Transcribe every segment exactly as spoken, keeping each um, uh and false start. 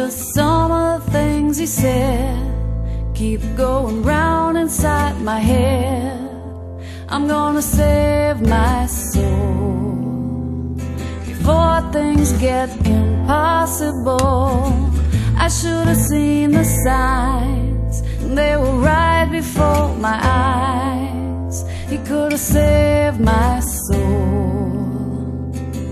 just some of the things he said keep going round inside my head. I'm gonna save my soul before things get impossible. I should have seen the signs, they were right before my eyes. He could have saved my soul.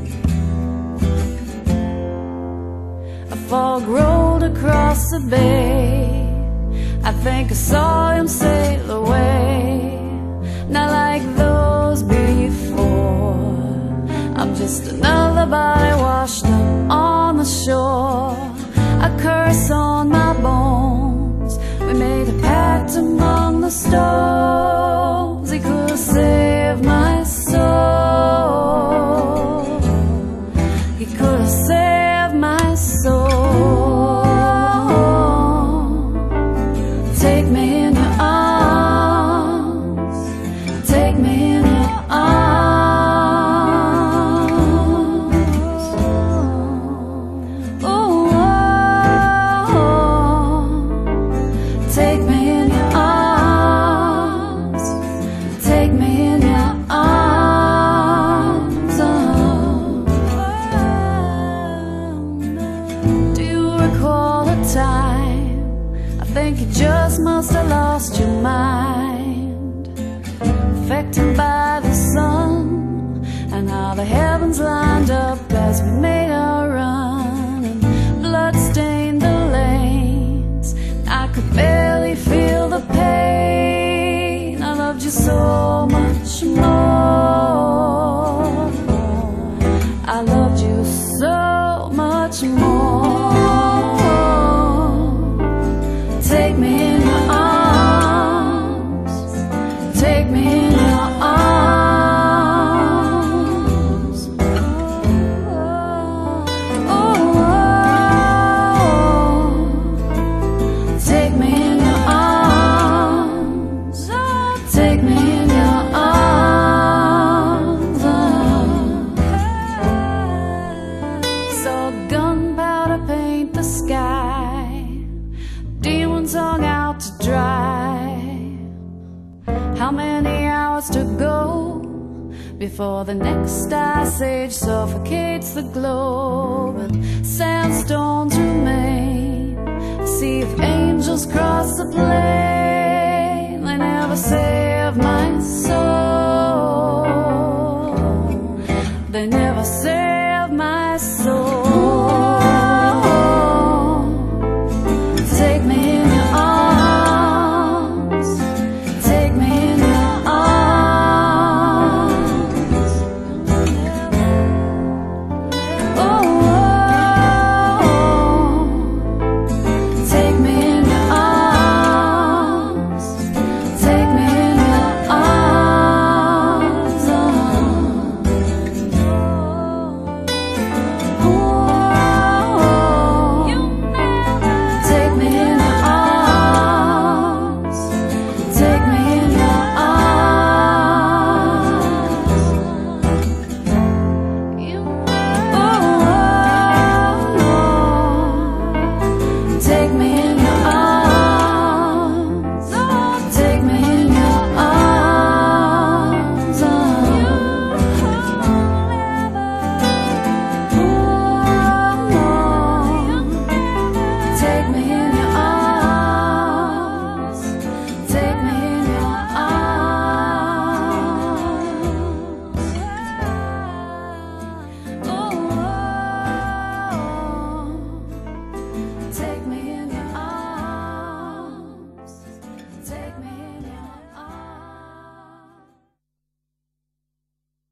A fog rolled across the bay, I think I saw him sail away. Not like those before, I'm just another body washed up on the shore. A curse on my bones, we made a pact among the stones. He could have saved my soul. He could have saved my soul. Take me in your arms, take me in your arms. Oh, take me in your arms, take me in your arms. Oh. Do you recall a time? I think you just must have lost your mind, affected by the sun and how the heavens lined up as we made our run, and blood stained the lanes. I could barely feel the pain. I loved you so much more. I loved you so much more. Take me in your arms, take me in your arms. Oh, take me in your arms, take me in your arms. Saw gunpowder paint the sky, demons hung out to dry. How many hours to go before the next ice age suffocates the globe and sandstones remain?